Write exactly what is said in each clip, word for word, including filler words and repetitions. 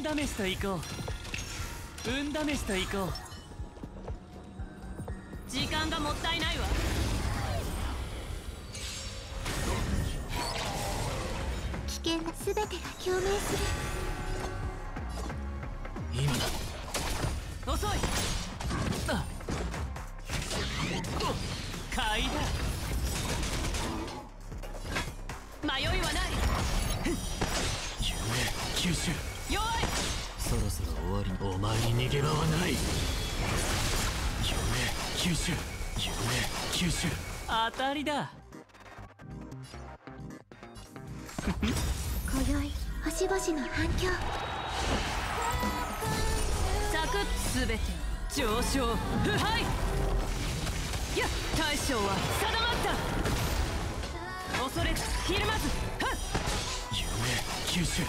運試しと行こう。運試しと行こう。時間がもったいないわ。 危険な全てが共鳴する。 今だ。遅い。あ買いだ。迷いはない。夢吸収。弱い。そろそろ終わり。お前に逃げ場はない。夢吸収。夢吸収。当たりだ。 今宵星々の反響。 サクッすべて上昇。腐敗。いや大将は定まった。恐れずひるまず。はっ夢吸収。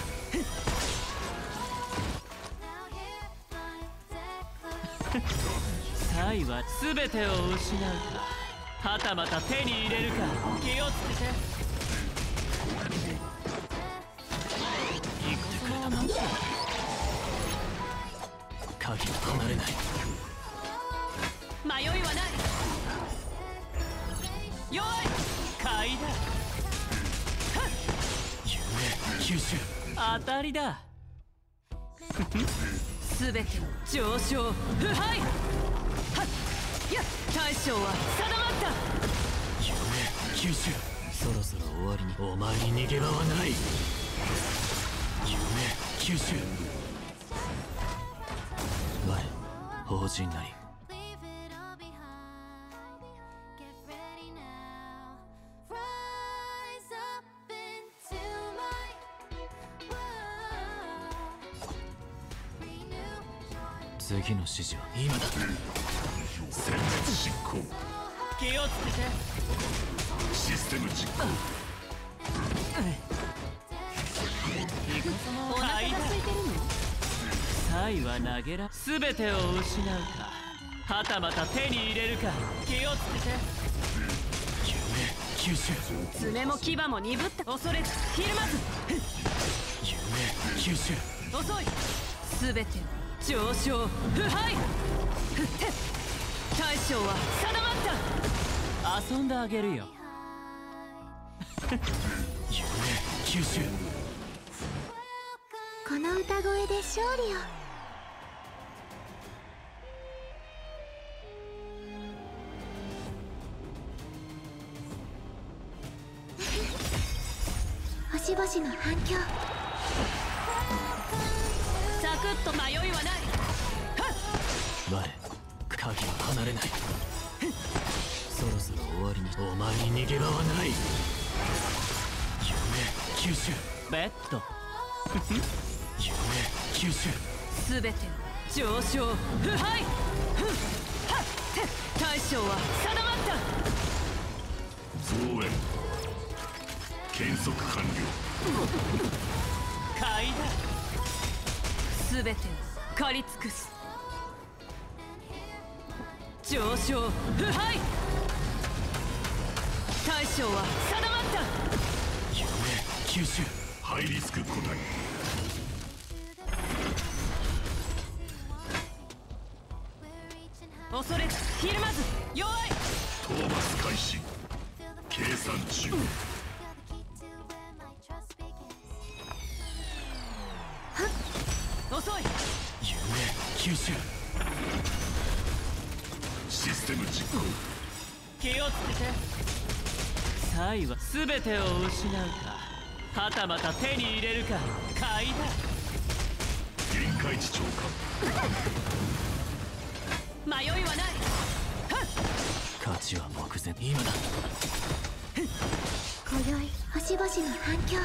サイは全てを失うか、はたまた手に入れるか。気をつけて。言ってくれたな。鍵は離れない。迷いはない。弱い。買いだ。夢吸収。当たりだ。すべて上昇。腐敗。はっいや大将は定まった。夢吸収。そろそろ終わりに。お前に逃げ場はない。夢吸収。我法人なり。次の指示は今だ。 戦術執行。 気をつけて。 システム実行。 お腹が空いてるの？サイは投げら全てを失うか、はたまた手に入れるか。気をつけて。夢吸収。爪も牙も鈍った。恐れずひるまず。夢吸収。遅い。全てを上昇。腐敗。ふって大将は定まった。遊んであげるよ。夢吸収。 この歌声で勝利を。星々の反響。 サクッと迷いはない。我鍵は離れない。そろそろ終わりに。お前に逃げ場はない。夢吸収。ベッド。夢吸収。すべて上昇。腐敗。はっ大将は定まった。 増援検測完了。 買いだ。すべてを狩り尽くす。上昇。腐敗。大将は定まった。夢吸収。 ハイリスク個体。 恐れずひるまず。弱い。 討伐開始。計算中。 遅い。 夢吸収。システム実行。 気をつけて。サイは全てを失うか、はたまた手に入れるか。買いだ。 限界値超過。 迷いはない。勝ちは目前。今だ。 今宵星々の反響。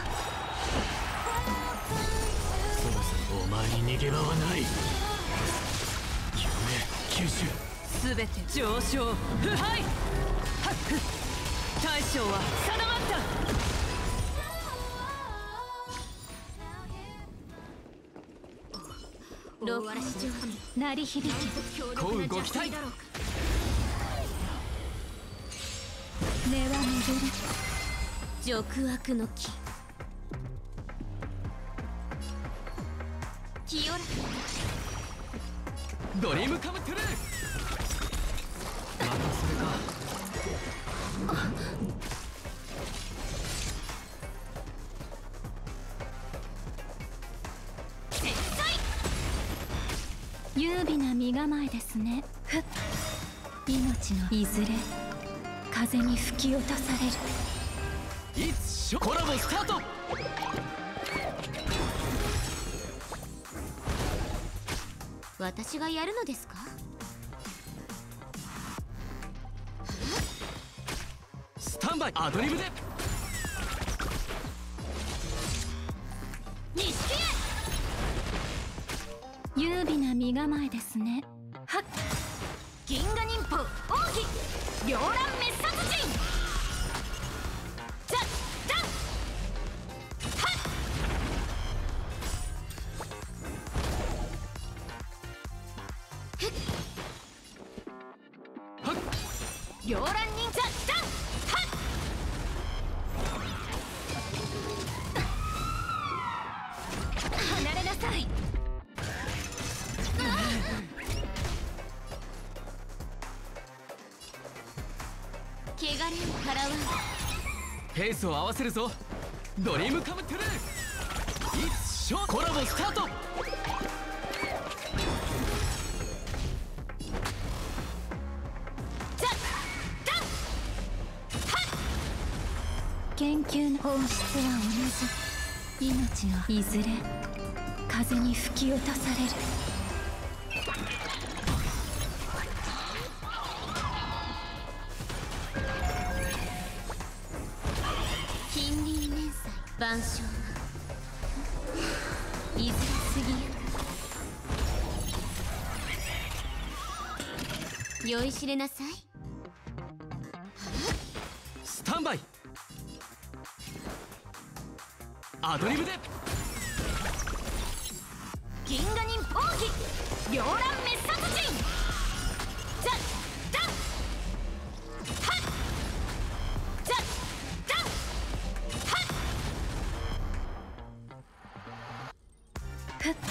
そろそろお前に逃げ場はない。夢吸収。すべて上昇。腐敗。はっ大将は定まった。 六波状鳴り響き。 こうご期待。 根は巡る。俗悪の木。 清らドリームカムトゥルー。またそれか。 優美な身構えですね。ふっ、命のいずれ風に吹き落とされる。 いつしょコラボスタート。 私がやるのですか？ スタンバイアドリブで。 錦絵優美な身構えですね。はっ、銀河忍法奥義両乱滅殺人。ザッダンはっ、 はっ両乱忍ザッダンはっ、離れなさい。汚れを払わん。 ペースを合わせるぞ。ドリームカムトゥルー。いつしょコラボスタート。 ザッダンはっ、研究の本質は同じ。命のいずれ風に吹き落とされる。近隣連載万象はいずれ過ぎゆ。酔いしれなさい。 スタンバイアドリブで。 銀河忍奥義両乱滅殺人。ザッダンはっ、ザッダンはっ、ふっ、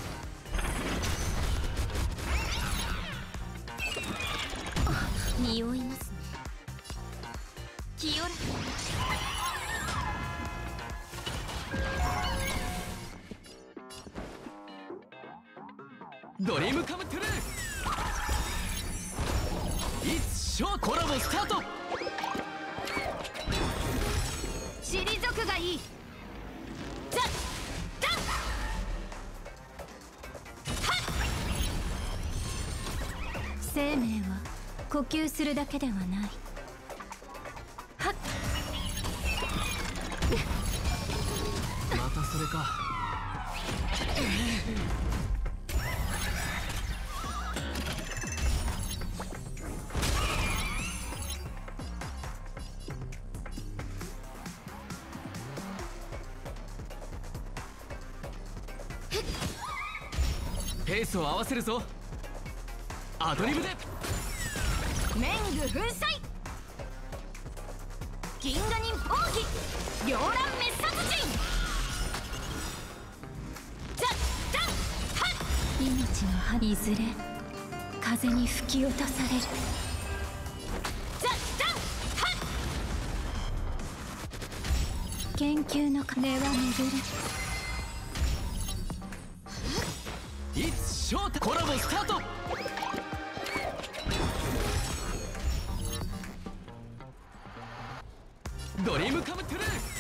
匂いますね。清らドリームカムトゥルー。いつしょコラボスタート。 退くがいい。ザッダンはっ、生命は呼吸するだけではない。はっ、 またそれか。ペースを合わせるぞ。アドリブで。 メング粉砕銀河忍奥義両乱滅殺人。ザッダンはっ、命の葉いずれ風に吹き落とされる。ザッダンはっ、研究の鐘は巡る。 いつしょコラボスタート。ドリームカムトゥルー。